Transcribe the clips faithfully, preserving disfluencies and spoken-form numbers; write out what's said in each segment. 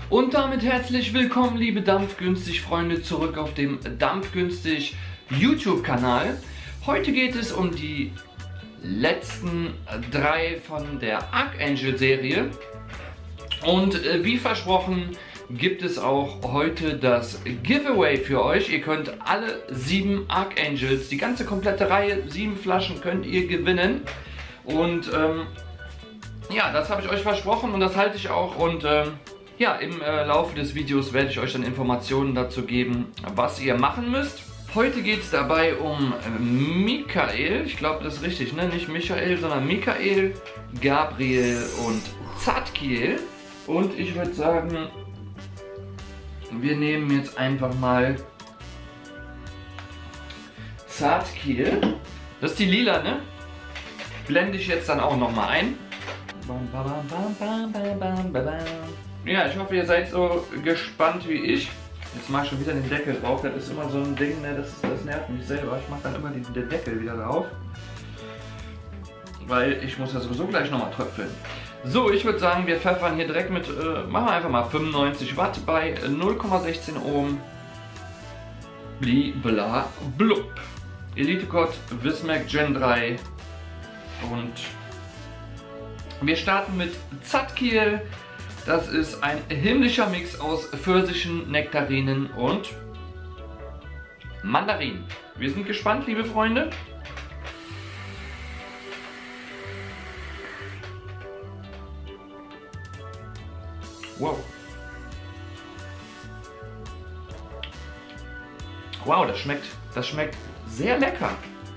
Und damit herzlich willkommen, liebe Dampfgünstig-Freunde, zurück auf dem Dampfgünstig YouTube-Kanal. Heute geht es um die letzten drei von der Archangel-Serie. Und äh, wie versprochen gibt es auch heute das Giveaway für euch. Ihr könnt alle sieben Archangels, die ganze komplette Reihe, sieben Flaschen könnt ihr gewinnen. Und ähm, ja, das habe ich euch versprochen und das halte ich auch. Und ähm, ja, im äh, Laufe des Videos werde ich euch dann Informationen dazu geben, was ihr machen müsst. Heute geht es dabei um Michael, ich glaube das ist richtig, ne? Nicht Michael, sondern Michael, Gabriel und Zadkiel. Und ich würde sagen, wir nehmen jetzt einfach mal Zadkiel. Das ist die lila, ne? Blende ich jetzt dann auch nochmal ein. Ja, ich hoffe, ihr seid so gespannt wie ich. Jetzt mache ich schon wieder den Deckel drauf. Das ist immer so ein Ding, ne? das, ist, das nervt mich selber. Ich mache dann immer den, den Deckel wieder drauf. Weil ich muss ja sowieso gleich nochmal tröpfeln. So, ich würde sagen, wir pfeffern hier direkt mit, äh, machen wir einfach mal fünfundneunzig Watt bei null Komma sechzehn Ohm. Blibla blub. Elite-Code Wismac Gen drei. Und wir starten mit Zadkiel. Das ist ein himmlischer Mix aus Pfirsichen, Nektarinen und Mandarinen. Wir sind gespannt, liebe Freunde. Wow. Wow, das schmeckt, das schmeckt sehr lecker.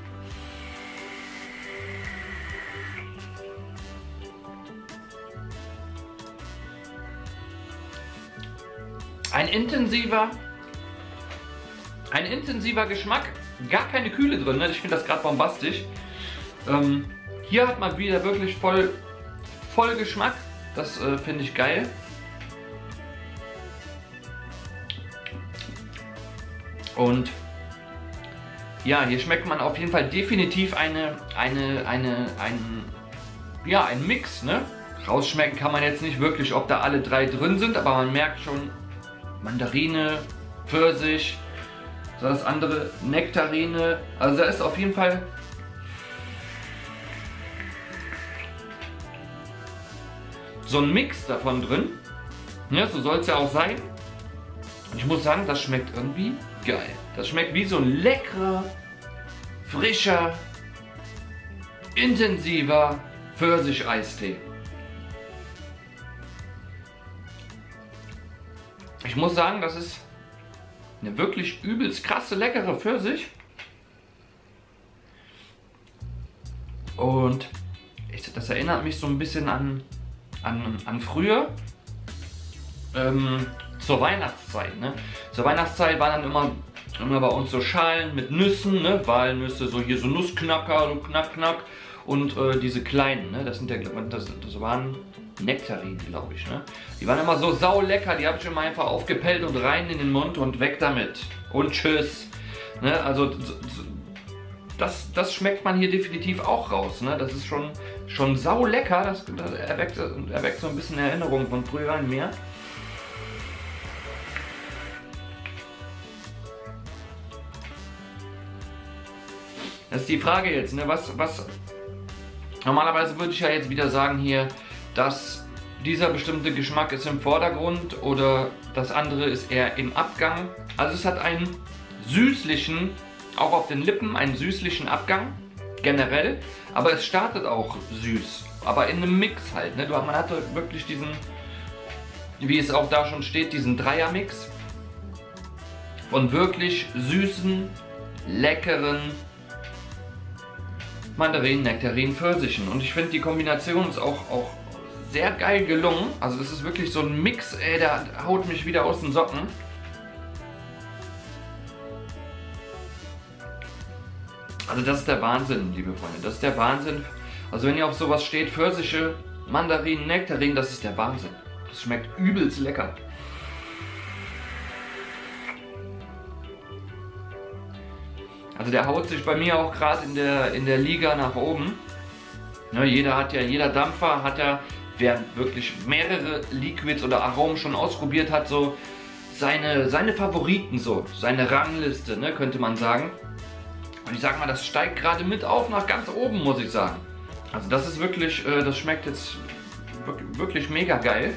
Ein intensiver, ein intensiver Geschmack, gar keine Kühle drin, ne? Ich finde das gerade bombastisch. Ähm, hier hat man wieder wirklich voll, voll Geschmack, das äh, finde ich geil. Und ja, hier schmeckt man auf jeden Fall definitiv eine, eine, eine, ein, ja, ein Mix, ne? Rausschmecken kann man jetzt nicht wirklich, ob da alle drei drin sind, aber man merkt schon Mandarine, Pfirsich, so das andere Nektarine, also da ist auf jeden Fall so ein Mix davon drin, ja, so soll es ja auch sein. Ich muss sagen, das schmeckt irgendwie geil. Das schmeckt wie so ein leckerer, frischer, intensiver Pfirsich-Eistee. Ich muss sagen, das ist eine wirklich übelst krasse, leckere Pfirsich. Und ich, das erinnert mich so ein bisschen an, an, an früher. Ähm, zur Weihnachtszeit. Ne? Zur Weihnachtszeit waren dann immer, immer bei uns so Schalen mit Nüssen, ne? Walnüsse, so hier so Nussknacker, so knack, knack. Und äh, diese kleinen, ne? das, sind ja, das, das waren Nektarinen, glaube ich. Ne? Die waren immer so sau lecker, die habe ich immer einfach aufgepellt und rein in den Mund und weg damit. Und tschüss. Ne? Also das, das schmeckt man hier definitiv auch raus. Ne? Das ist schon, schon sau lecker, das, das erweckt, erweckt so ein bisschen Erinnerung von früher in mir. Das ist die Frage jetzt, ne? was, was, normalerweise würde ich ja jetzt wieder sagen hier, dass dieser bestimmte Geschmack ist im Vordergrund oder das andere ist eher im Abgang. Also es hat einen süßlichen, auch auf den Lippen, einen süßlichen Abgang, generell, aber es startet auch süß, aber in einem Mix halt, ne? Man hatte wirklich diesen, wie es auch da schon steht, diesen Dreier-Mix von wirklich süßen, leckeren Mandarinen, Nektarinen, Pfirsichen. Und ich finde, die Kombination ist auch, auch sehr geil gelungen. Also das ist wirklich so ein Mix, ey, der haut mich wieder aus den Socken. Also das ist der Wahnsinn, liebe Freunde. Das ist der Wahnsinn. Also wenn ihr auf sowas steht, Pfirsiche, Mandarinen, Nektarinen, das ist der Wahnsinn. Das schmeckt übelst lecker. Also der haut sich bei mir auch gerade in der, in der Liga nach oben. Ne, jeder hat ja, jeder Dampfer hat ja wer wirklich mehrere Liquids oder Aromen schon ausprobiert hat, so seine, seine Favoriten, so seine Rangliste, ne, könnte man sagen. Und ich sag mal, das steigt gerade mit auf nach ganz oben, muss ich sagen. Also das ist wirklich, äh, das schmeckt jetzt wirklich, wirklich mega geil.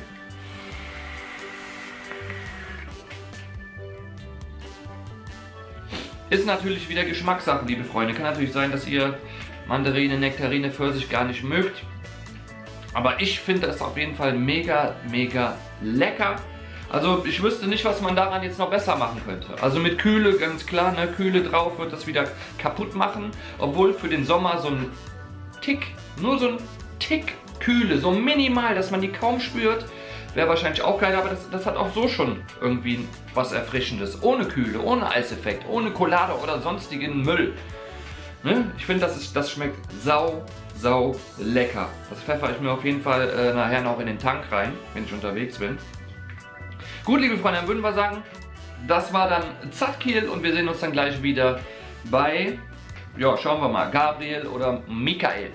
Ist natürlich wieder Geschmackssache, liebe Freunde. Kann natürlich sein, dass ihr Mandarine, Nektarine, Pfirsich gar nicht mögt. Aber ich finde es auf jeden Fall mega, mega lecker. Also ich wüsste nicht, was man daran jetzt noch besser machen könnte. Also mit Kühle, ganz klar, ne, Kühle drauf wird das wieder kaputt machen. Obwohl für den Sommer so ein Tick, nur so ein Tick Kühle, so minimal, dass man die kaum spürt, wäre wahrscheinlich auch geil. Aber das, das hat auch so schon irgendwie was Erfrischendes. Ohne Kühle, ohne Eiseffekt, ohne Collade oder sonstigen Müll. Ne? Ich finde, das, das schmeckt sau, sau lecker. Das pfeffer ich mir auf jeden Fall äh, nachher noch in den Tank rein, wenn ich unterwegs bin. Gut, liebe Freunde, dann würden wir sagen, das war dann Zadkiel und wir sehen uns dann gleich wieder bei, ja, schauen wir mal, Gabriel oder Michael.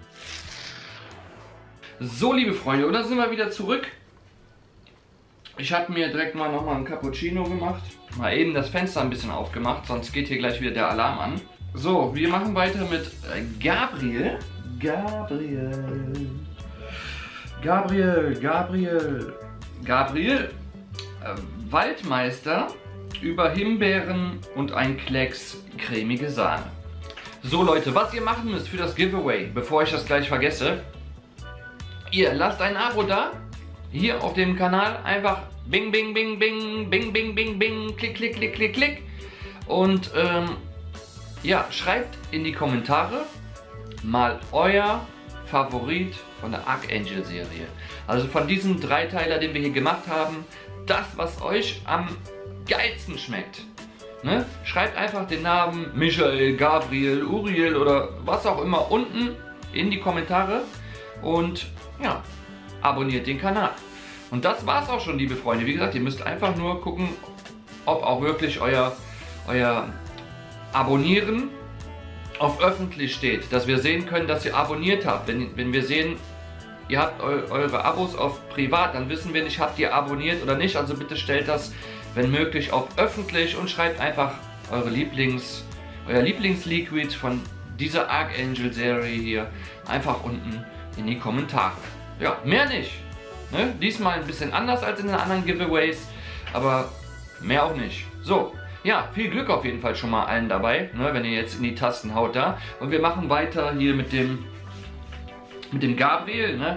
So, liebe Freunde, und dann sind wir wieder zurück. Ich habe mir direkt mal nochmal einen Cappuccino gemacht. Mal eben das Fenster ein bisschen aufgemacht, sonst geht hier gleich wieder der Alarm an. So, wir machen weiter mit Gabriel. Gabriel. Gabriel, Gabriel. Gabriel. Äh, Waldmeister über Himbeeren und ein Klecks cremige Sahne. So Leute, was ihr machen müsst für das Giveaway, bevor ich das gleich vergesse. Ihr lasst ein Abo da. Hier auf dem Kanal einfach bing, bing, bing, bing, bing, bing, bing, bing, klick, klick, klick, klick, klick. Und ähm, ja, schreibt in die Kommentare mal euer Favorit von der Archangel Serie. Also von diesem Dreiteiler, den wir hier gemacht haben, das, was euch am geilsten schmeckt. Ne? Schreibt einfach den Namen Michael, Gabriel, Uriel oder was auch immer unten in die Kommentare und ja, abonniert den Kanal. Und das war's auch schon, liebe Freunde. Wie gesagt, ihr müsst einfach nur gucken, ob auch wirklich euer, euer Abonnieren auf öffentlich steht, dass wir sehen können, dass ihr abonniert habt. Wenn, wenn wir sehen, ihr habt eu, eure Abos auf privat, dann wissen wir nicht, habt ihr abonniert oder nicht. Also bitte stellt das, wenn möglich, auf öffentlich und schreibt einfach eure Lieblings, euer Lieblingsliquid von dieser Archangel Serie hier einfach unten in die Kommentare. Ja, mehr nicht. Ne? Diesmal ein bisschen anders als in den anderen Giveaways, aber mehr auch nicht. So. Ja, viel Glück auf jeden Fall schon mal allen dabei, ne, wenn ihr jetzt in die Tasten haut da. Und wir machen weiter hier mit dem mit dem Gabriel, ne?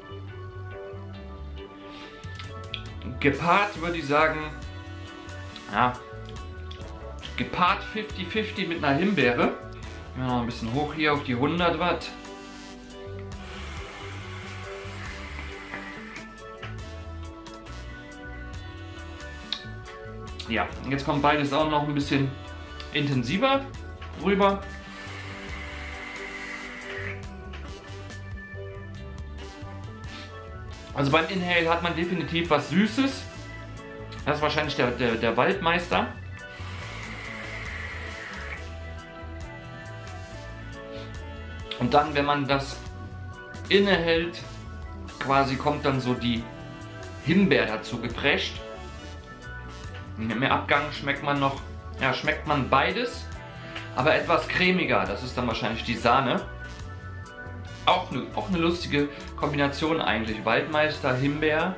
Gepaart würde ich sagen, ja, gepaart fünfzig fünfzig mit einer Himbeere. Ja, noch ein bisschen hoch hier auf die hundert Watt. Ja, jetzt kommt beides auch noch ein bisschen intensiver rüber. Also beim Inhale hat man definitiv was Süßes. Das ist wahrscheinlich der, der, der Waldmeister. Und dann, wenn man das innehält, quasi kommt dann so die Himbeere dazu geprescht. Im Abgang schmeckt man noch, ja, schmeckt man beides, aber etwas cremiger. Das ist dann wahrscheinlich die Sahne. Auch eine, auch eine lustige Kombination eigentlich. Waldmeister, Himbeer.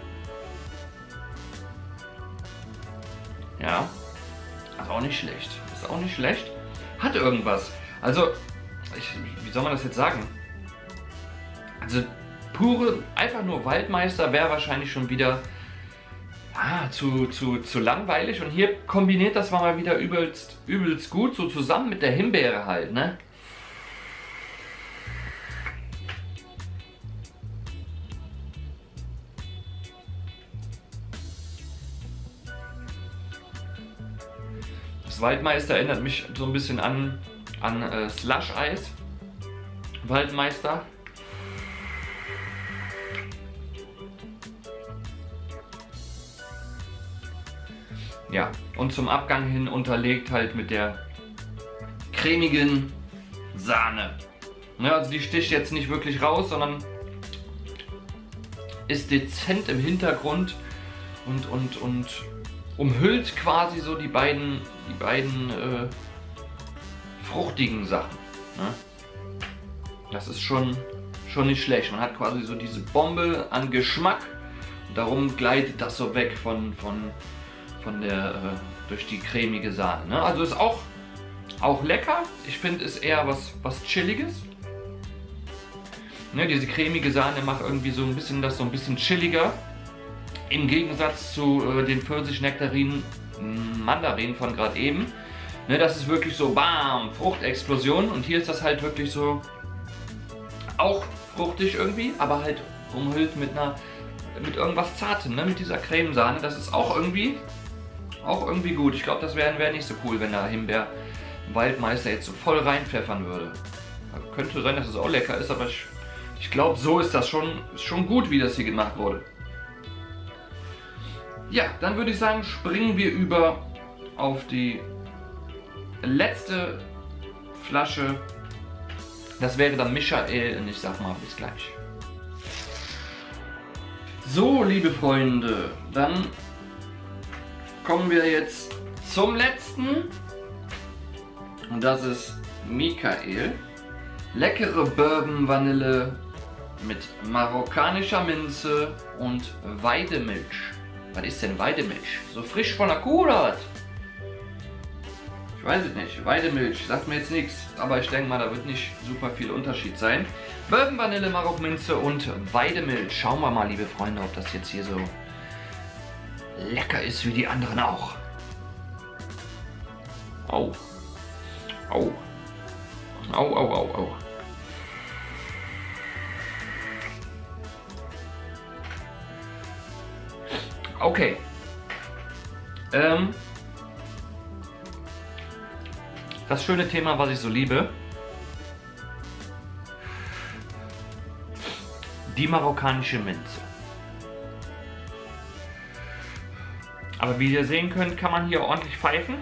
Ja, ist auch nicht schlecht. Ist auch nicht schlecht. Hat irgendwas. Also, ich, wie soll man das jetzt sagen? Also, pure, einfach nur Waldmeister wäre wahrscheinlich schon wieder Ah, zu, zu, zu langweilig und hier kombiniert das mal wieder übelst, übelst gut, so zusammen mit der Himbeere halt, ne? Das Waldmeister erinnert mich so ein bisschen an, an äh, Slush-Eis. Waldmeister. Ja, und zum Abgang hin unterlegt halt mit der cremigen Sahne. Ne, also die sticht jetzt nicht wirklich raus, sondern ist dezent im Hintergrund und, und, und umhüllt quasi so die beiden, die beiden äh, fruchtigen Sachen. Ne? Das ist schon, schon nicht schlecht. Man hat quasi so diese Bombe an Geschmack und darum gleitet das so weg von, von, von der, äh, durch die cremige Sahne. Ne? Also ist auch, auch lecker. Ich finde, ist eher was, was Chilliges. Ne, diese cremige Sahne macht irgendwie so ein bisschen das so ein bisschen chilliger. Im Gegensatz zu äh, den Pfirsich-Nektarinen, Mandarinen von gerade eben. Ne, das ist wirklich so bam, Fruchtexplosion. Und hier ist das halt wirklich so auch fruchtig irgendwie, aber halt umhüllt mit einer mit irgendwas Zartem, ne, mit dieser Cremesahne. Das ist auch irgendwie auch irgendwie gut. Ich glaube, das wäre wär nicht so cool, wenn der Himbeer-Waldmeister jetzt so voll reinpfeffern würde. Könnte sein, dass es auch lecker ist, aber ich Ich glaube, so ist das schon, schon gut, wie das hier gemacht wurde. Ja, dann würde ich sagen, springen wir über auf die letzte Flasche. Das wäre dann Michael und ich sag mal bis gleich. So, liebe Freunde, dann kommen wir jetzt zum letzten. Und das ist Michael. Leckere Bourbon Vanille mit marokkanischer Minze und Weidemilch. Was ist denn Weidemilch? So frisch von der Kuh oder was? Ich weiß es nicht. Weidemilch sagt mir jetzt nichts, aber ich denke mal, da wird nicht super viel Unterschied sein. Bourbon Vanille, Marokminze und Weidemilch. Schauen wir mal, liebe Freunde, ob das jetzt hier so lecker ist wie die anderen auch. Au. Au. Au, au, au, au. Okay. Ähm, das schöne Thema, was ich so liebe. Die marokkanische Minze. Aber wie ihr sehen könnt, kann man hier ordentlich pfeifen.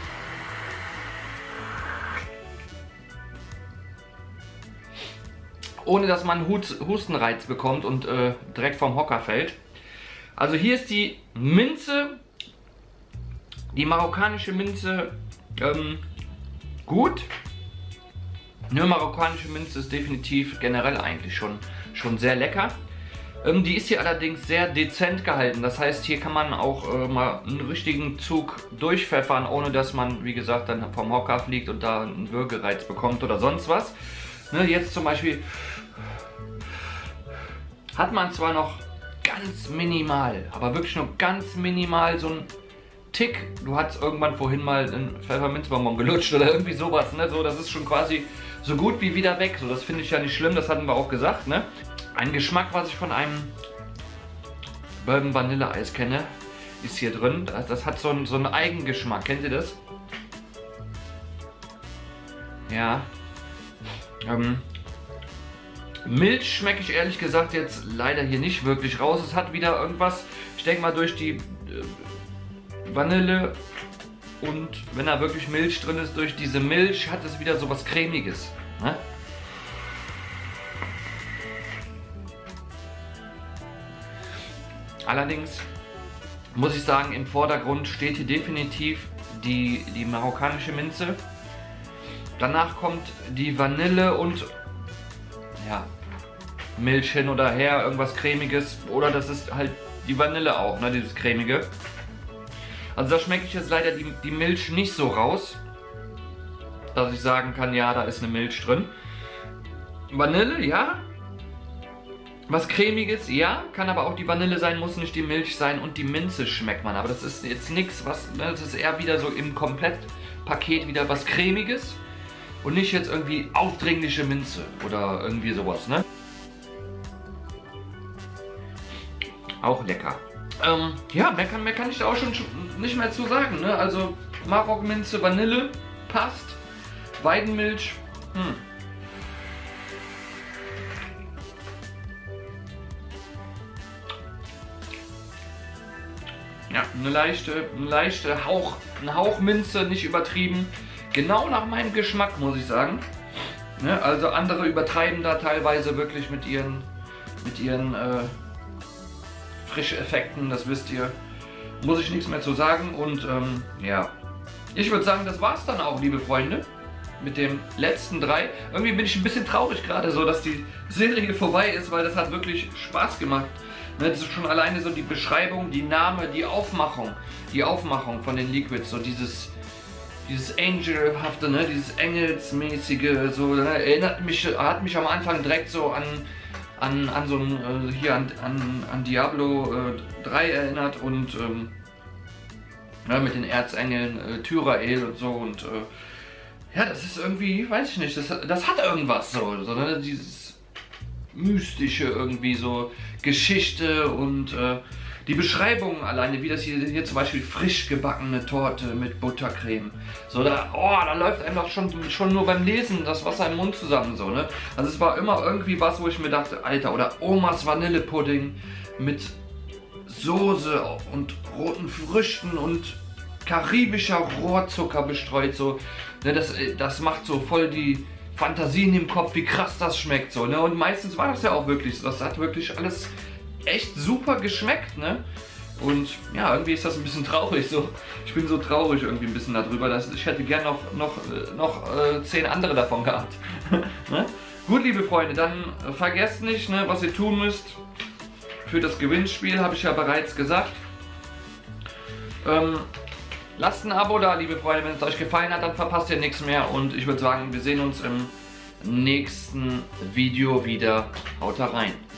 Ohne dass man Hustenreiz bekommt und äh, direkt vom Hocker fällt. Also hier ist die Minze, die marokkanische Minze, ähm, gut. Nur marokkanische Minze ist definitiv generell eigentlich schon, schon sehr lecker. Ähm, die ist hier allerdings sehr dezent gehalten. Das heißt, hier kann man auch äh, mal einen richtigen Zug durchpfeffern, ohne dass man, wie gesagt, dann vom Hocker fliegt und da einen Würgereiz bekommt oder sonst was. Ne, jetzt zum Beispiel hat man zwar noch ganz minimal, aber wirklich nur ganz minimal so ein Tick. Du hattest irgendwann vorhin mal einen Pfefferminzbonbon gelutscht oder irgendwie sowas. Ne? So, das ist schon quasi so gut wie wieder weg. So, das finde ich ja nicht schlimm, das hatten wir auch gesagt. Ne? Ein Geschmack, was ich von einem Bourbon Vanille Eis kenne, ist hier drin. Das, das hat so einen, so einen Eigengeschmack. Kennt ihr das? Ja. Ähm, Milch schmecke ich ehrlich gesagt jetzt leider hier nicht wirklich raus. Es hat wieder irgendwas, ich denke mal durch die äh, Vanille und wenn da wirklich Milch drin ist, durch diese Milch hat es wieder so was Cremiges. Ne? Allerdings muss ich sagen, im Vordergrund steht hier definitiv die, die marokkanische Minze. Danach kommt die Vanille und ja, Milch hin oder her, irgendwas Cremiges. Oder das ist halt die Vanille auch, ne, dieses Cremige. Also da schmecke ich jetzt leider die, die Milch nicht so raus, dass ich sagen kann, ja, da ist eine Milch drin. Vanille, ja. Was Cremiges, ja. Kann aber auch die Vanille sein, muss nicht die Milch sein. Und die Minze schmeckt man. Aber das ist jetzt nichts, was, ne, das ist eher wieder so im Komplettpaket wieder was Cremiges. Und nicht jetzt irgendwie aufdringliche Minze oder irgendwie sowas, ne? Auch lecker. Ähm, ja, mehr kann, mehr kann ich da auch schon nicht mehr zu sagen, ne? Also Marokminze, Vanille passt. Weidenmilch, hm. Ja, eine leichte, eine leichte Hauch, ein Hauch Minze, nicht übertrieben. Genau nach meinem Geschmack, muss ich sagen. Ne, also andere übertreiben da teilweise wirklich mit ihren, mit ihren äh, Frischeffekten, das wisst ihr. Muss ich nichts mehr zu sagen und ähm, ja. Ich würde sagen, das war's dann auch, liebe Freunde, mit den letzten drei. Irgendwie bin ich ein bisschen traurig gerade so, dass die Serie vorbei ist, weil das hat wirklich Spaß gemacht. Das ist schon alleine so die Beschreibung, die Name, die Aufmachung, die Aufmachung von den Liquids, so dieses, dieses Angelhafte, ne, dieses Engelsmäßige, so, ne, erinnert mich, hat mich am Anfang direkt so an, an, an so ein, äh, hier an, an, an Diablo äh, drei erinnert und ähm, ja, mit den Erzengeln, äh, Tyrael und so und äh, ja, das ist irgendwie, weiß ich nicht, das, das hat irgendwas so, so ne, dieses Mystische irgendwie, so Geschichte und äh, die Beschreibung alleine, wie das hier, hier zum Beispiel frisch gebackene Torte mit Buttercreme. So, da, oh, da läuft einem doch schon, schon nur beim Lesen das Wasser im Mund zusammen, so, ne? Also es war immer irgendwie was, wo ich mir dachte, Alter, oder Omas Vanillepudding mit Soße und roten Früchten und karibischer Rohrzucker bestreut, so, ne? Das, das macht so voll die Fantasien im Kopf, wie krass das schmeckt, so, ne? Und meistens war das ja auch wirklich so, das hat wirklich alles echt super geschmeckt, ne? Und ja, irgendwie ist das ein bisschen traurig, so. Ich bin so traurig irgendwie ein bisschen darüber, dass ich hätte gern noch, noch, noch äh, zehn andere davon gehabt. Ne? Gut, liebe Freunde, dann äh, vergesst nicht, ne, was ihr tun müsst für das Gewinnspiel, habe ich ja bereits gesagt. Ähm, lasst ein Abo da, liebe Freunde, wenn es euch gefallen hat, dann verpasst ihr nichts mehr und ich würde sagen, wir sehen uns im nächsten Video wieder. Haut da rein!